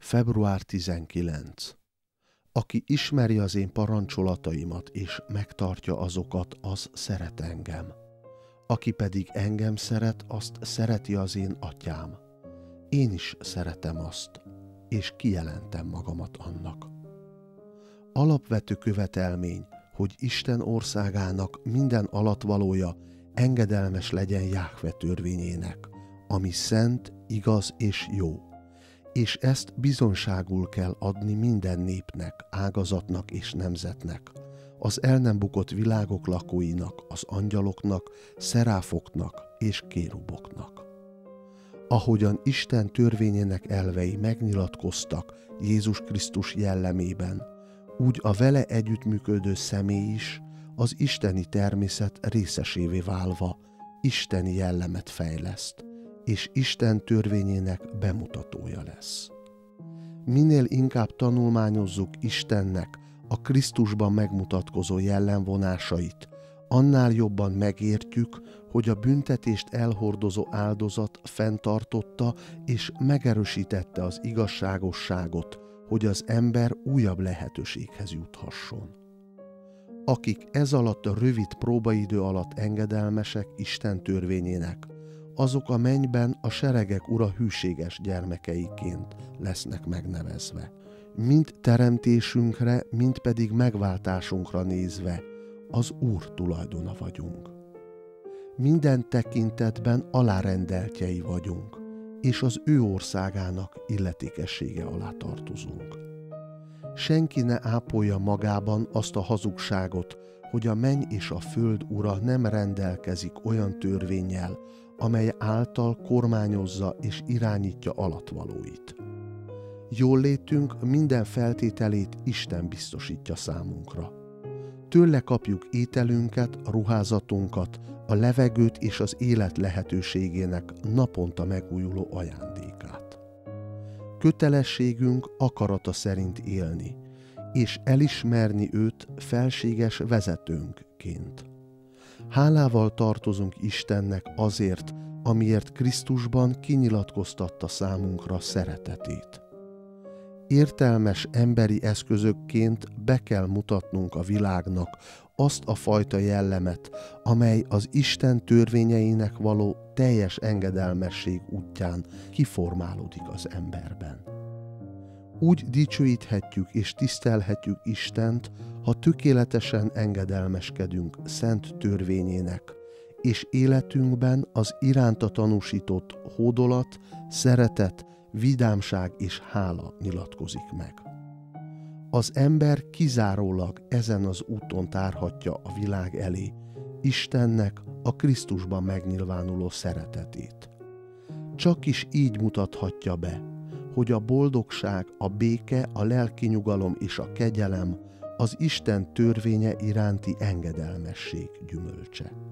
Február 19. Aki ismeri az én parancsolataimat és megtartja azokat, az szeret engem. Aki pedig engem szeret, azt szereti az én atyám. Én is szeretem azt, és kijelentem magamat annak. Alapvető követelmény, hogy Isten országának minden alatvalója engedelmes legyen Jáhve törvényének, ami szent, igaz és jó, és ezt bizonságul kell adni minden népnek, ágazatnak és nemzetnek, az el nem bukott világok lakóinak, az angyaloknak, szeráfoknak és kéruboknak. Ahogyan Isten törvényének elvei megnyilatkoztak Jézus Krisztus jellemében, úgy a vele együttműködő személy is az isteni természet részesévé válva isteni jellemet fejleszt, és Isten törvényének bemutatója lesz. Minél inkább tanulmányozzuk Istennek a Krisztusban megmutatkozó jellemvonásait, annál jobban megértjük, hogy a büntetést elhordozó áldozat fenntartotta és megerősítette az igazságosságot, hogy az ember újabb lehetőséghez juthasson. Akik ez alatt a rövid próbaidő alatt engedelmesek Isten törvényének, azok a mennyben a seregek ura hűséges gyermekeiként lesznek megnevezve. Mind teremtésünkre, mind pedig megváltásunkra nézve az Úr tulajdona vagyunk. Minden tekintetben alárendeltjei vagyunk, és az ő országának illetékessége alá tartozunk. Senki ne ápolja magában azt a hazugságot, hogy a menny és a föld ura nem rendelkezik olyan törvénnyel, amely által kormányozza és irányítja alatvalóit. Jóllétünk minden feltételét Isten biztosítja számunkra. Tőle kapjuk ételünket, a ruházatunkat, a levegőt és az élet lehetőségének naponta megújuló ajándékát. Kötelességünk akarata szerint élni, és elismerni őt felséges vezetőnkként. Hálával tartozunk Istennek azért, amiért Krisztusban kinyilatkoztatta számunkra szeretetét. Értelmes emberi eszközökként be kell mutatnunk a világnak azt a fajta jellemet, amely az Isten törvényeinek való teljes engedelmesség útján kiformálódik az emberben. Úgy dicsőíthetjük és tisztelhetjük Istent, ha tökéletesen engedelmeskedünk szent törvényének, és életünkben az iránta tanúsított hódolat, szeretet, vidámság és hála nyilatkozik meg. Az ember kizárólag ezen az úton tárhatja a világ elé Istennek a Krisztusban megnyilvánuló szeretetét. Csak is így mutathatja be, hogy a boldogság, a béke, a lelki nyugalom és a kegyelem az Isten törvénye iránti engedelmesség gyümölcse.